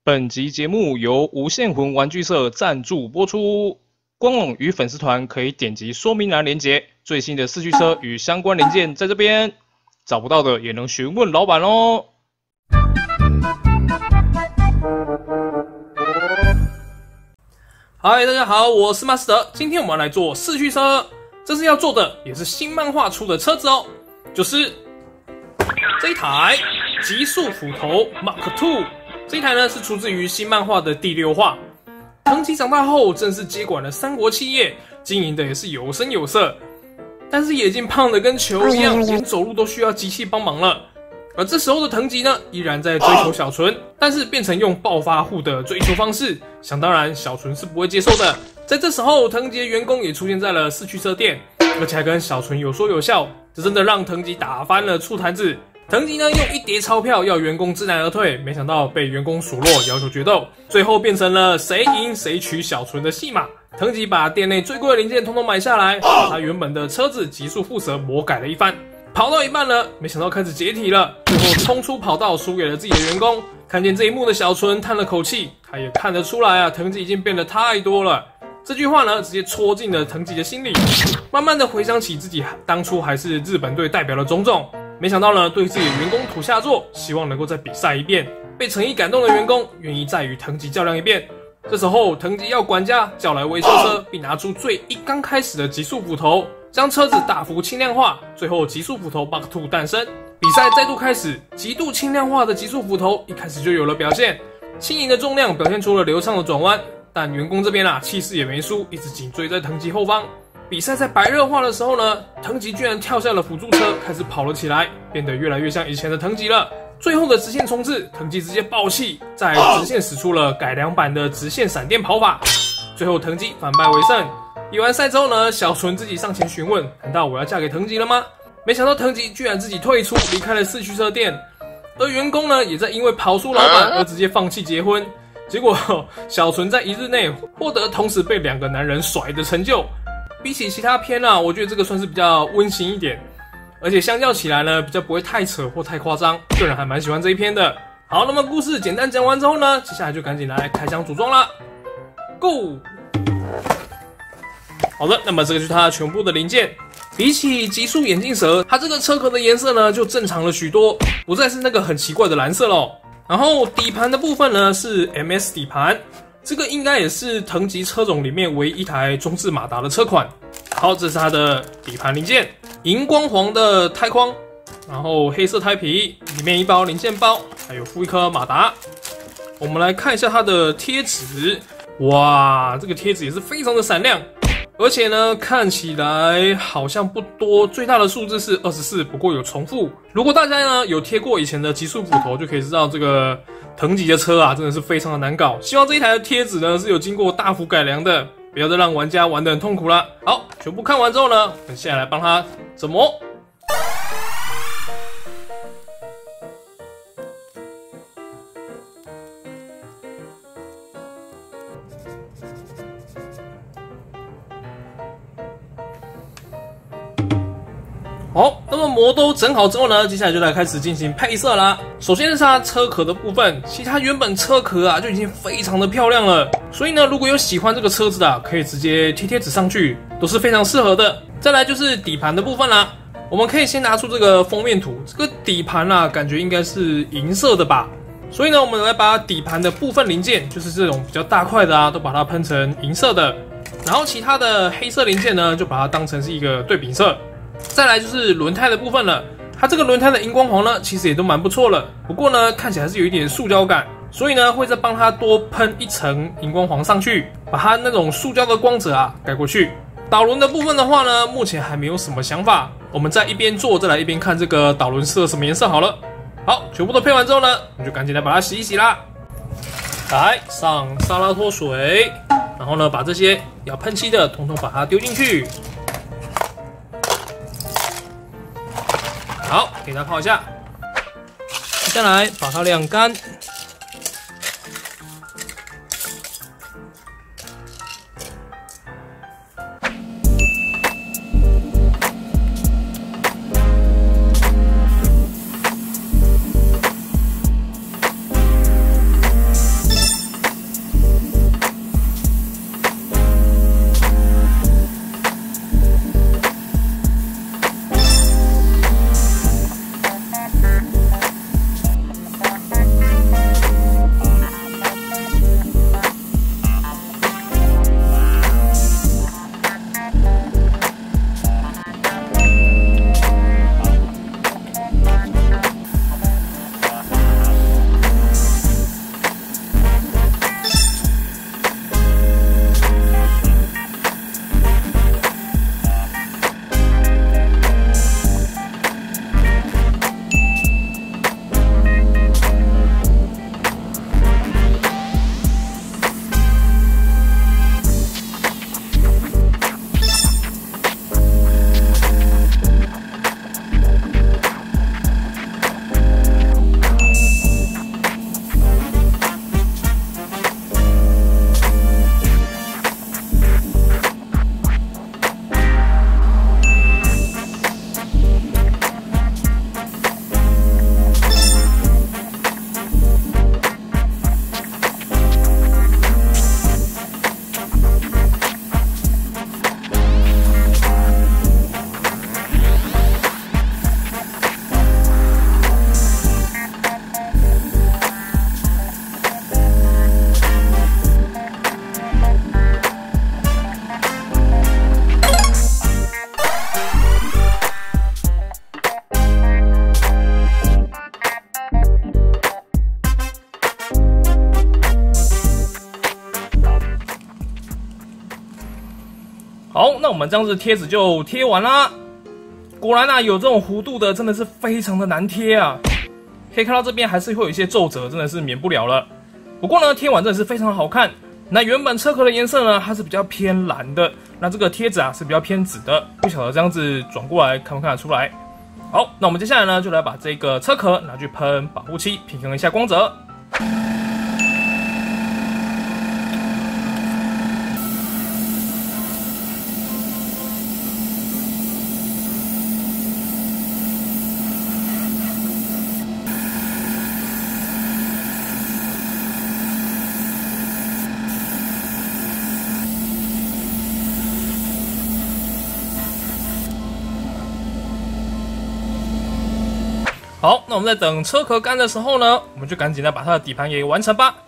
本集节目由无限魂玩具社赞助播出，官网与粉丝团可以点击说明栏连结，最新的四驱车与相关零件在这边，找不到的也能询问老板哦。嗨，大家好，我是马斯德，今天我们要来做四驱车，这次要做的也是新漫画出的车子哦，就是这一台极速斧头 Mark II。这一台呢是出自于新漫画的第6话。藤吉长大后正式接管了三国企业，经营的也是有声有色，但是也已经胖得跟球一样，连走路都需要机器帮忙了。而这时候的藤吉呢，依然在追求小纯，但是变成用暴发户的追求方式，想当然小纯是不会接受的。在这时候，藤吉的员工也出现在了四驱车店，而且还跟小纯有说有笑，这真的让藤吉打翻了醋坛子。藤吉呢用一叠钞票要员工知难而退，没想到被员工数落，要求决斗，最后变成了谁赢谁娶小纯的戏码。藤吉把店内最贵的零件统统买下来，把他原本的车子极速蝮蛇魔改了一番。跑到一半了，没想到开始解体了，最后冲出跑道输给了自己的员工。看见这一幕的小纯叹了口气，他也看得出来啊，藤吉已经变得太多了。这句话呢，直接戳进了藤吉的心里，慢慢的回想起自己当初还是日本队代表的种种。没想到呢，对自己的员工土下座，希望能够再比赛一遍。被诚意感动的员工愿意再与藤吉较量一遍。这时候，藤吉要管家叫来维修车，并拿出刚开始的极速斧头，将车子大幅轻量化。最后，极速斧头 Mark II 诞生。比赛再度开始，极度轻量化的极速斧头一开始就有了表现，轻盈的重量表现出了流畅的转弯。但员工这边气势也没输，一直紧追在藤吉后方。比赛在白热化的时候呢，藤吉居然跳下了辅助车，开始跑了起来，变得越来越像以前的藤吉了。最后的直线冲刺，藤吉直接爆气，在直线使出了改良版的直线闪电跑法。最后藤吉反败为胜。比完赛之后呢，小纯自己上前询问：难道我要嫁给藤吉了吗？没想到藤吉居然自己退出，离开了四驱车店。而员工呢，也在因为跑输老板而直接放弃结婚。结果小纯在1日内获得同时被2个男人甩的成就。比起其他片我觉得这个算是比较温馨一点，而且相较起来呢，比较不会太扯或太夸张，个人还蛮喜欢这一篇的。好，那么故事简单讲完之后呢，接下来就赶紧来开箱组装啦 ，Go！ 好的，那么这个就是它全部的零件。比起极速眼镜蛇，它这个车壳的颜色呢就正常了许多，不再是那个很奇怪的蓝色咯。然后底盘的部分呢是 MS 底盘。这个应该也是藤吉车种里面唯一一台中置马达的车款。好，这是它的底盘零件，荧光黄的胎框，然后黑色胎皮，里面一包零件包，还有附一颗马达。我们来看一下它的贴纸，哇，这个贴纸也是非常的闪亮，而且呢，看起来好像不多，最大的数字是24，不过有重复。如果大家呢有贴过以前的极速斧头，就可以知道这个藤吉的车真的是非常的难搞。希望这一台的贴纸呢是有经过大幅改良的，不要再让玩家玩得很痛苦了。好，全部看完之后呢，我们现在来帮它整模。好，那么模都整好之后呢，接下来就来开始进行配色啦。首先是它车壳的部分，其实它原本车壳就已经非常的漂亮了，所以呢，如果有喜欢这个车子的可以直接贴贴纸上去，都是非常适合的。再来就是底盘的部分啦，我们可以先拿出这个封面图，这个底盘感觉应该是银色的吧，所以呢，我们来把底盘的部分零件，就是这种比较大块的都把它喷成银色的，然后其他的黑色零件呢，就把它当成是一个对比色。再来就是轮胎的部分了，它这个轮胎的荧光黄呢，其实也都蛮不错了，不过呢，看起来还是有一点塑胶感，所以呢，会再帮它多喷一层荧光黄上去，把它那种塑胶的光泽盖过去。导轮的部分的话呢，目前还没有什么想法，我们再一边做，再来一边看这个导轮适合什么颜色好了。好，全部都配完之后呢，我们就赶紧来把它洗一洗啦。来上沙拉脱水，然后呢，把这些要喷漆的统统把它丢进去。好，给它泡一下，接下来把它晾干。 好，那我们这样子贴纸就贴完啦。果然啊，有这种弧度的真的是非常的难贴啊。可以看到这边还是会有一些皱褶，真的是免不了了。不过呢，贴完真的是非常的好看。那原本车壳的颜色呢，它是比较偏蓝的，那这个贴纸啊是比较偏紫的。不晓得这样子转过来看不看得出来？好，那我们接下来呢，就来把这个车壳拿去喷保护漆，平衡一下光泽。好，那我们在等车壳干的时候呢，我们就赶紧的把它的底盘也完成吧。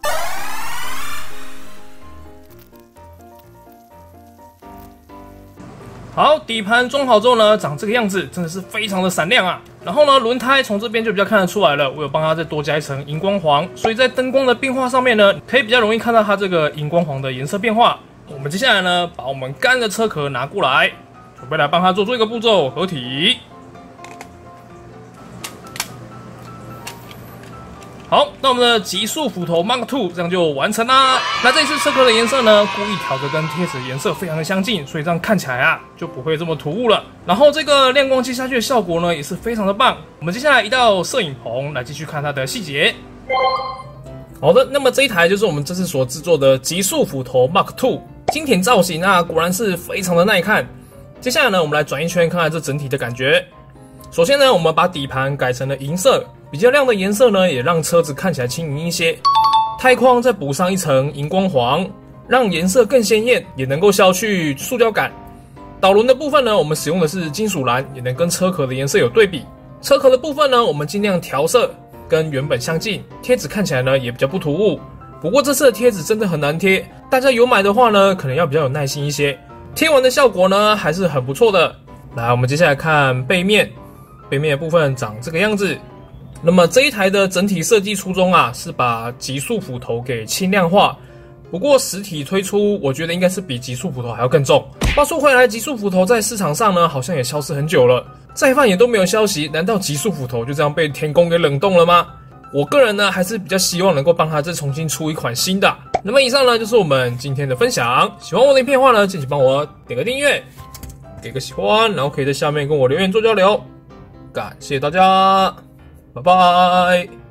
好，底盘装好之后呢，长这个样子，真的是非常的闪亮啊。然后呢，轮胎从这边就比较看得出来了，我有帮它再多加一层荧光黄，所以在灯光的变化上面呢，可以比较容易看到它这个荧光黄的颜色变化。我们接下来呢，把我们干的车壳拿过来，准备来帮它做一个步骤合体。好，那我们的极速斧头 Mark II 这样就完成啦。那这次车壳的颜色呢，故意调的跟贴纸的颜色非常的相近，所以这样看起来啊就不会这么突兀了。然后这个亮光接下去的效果呢，也是非常的棒。我们接下来移到摄影棚来继续看它的细节。好的，那么这一台就是我们这次所制作的极速斧头 Mark II， 经典造型啊，果然是非常的耐看。接下来呢，我们来转一圈看看这整体的感觉。首先呢，我们把底盘改成了银色。比较亮的颜色呢，也让车子看起来轻盈一些。胎框再补上一层荧光黄，让颜色更鲜艳，也能够消去塑胶感。导轮的部分呢，我们使用的是金属蓝，也能跟车壳的颜色有对比。车壳的部分呢，我们尽量调色，跟原本相近。贴纸看起来呢，也比较不突兀。不过这次的贴纸真的很难贴，大家有买的话呢，可能要比较有耐心一些。贴完的效果呢，还是很不错的。来，我们接下来看背面，背面的部分长这个样子。那么这一台的整体设计初衷啊，是把极速斧头给轻量化。不过实体推出，我觉得应该是比极速斧头还要更重。话说回来，极速斧头在市场上呢，好像也消失很久了，再贩也都没有消息。难道极速斧头就这样被天公给冷冻了吗？我个人呢，还是比较希望能够帮他再重新出一款新的。那么以上呢，就是我们今天的分享。喜欢我的影片的话呢，敬请帮我点个订阅，给个喜欢，然后可以在下面跟我留言做交流。感谢大家。拜拜。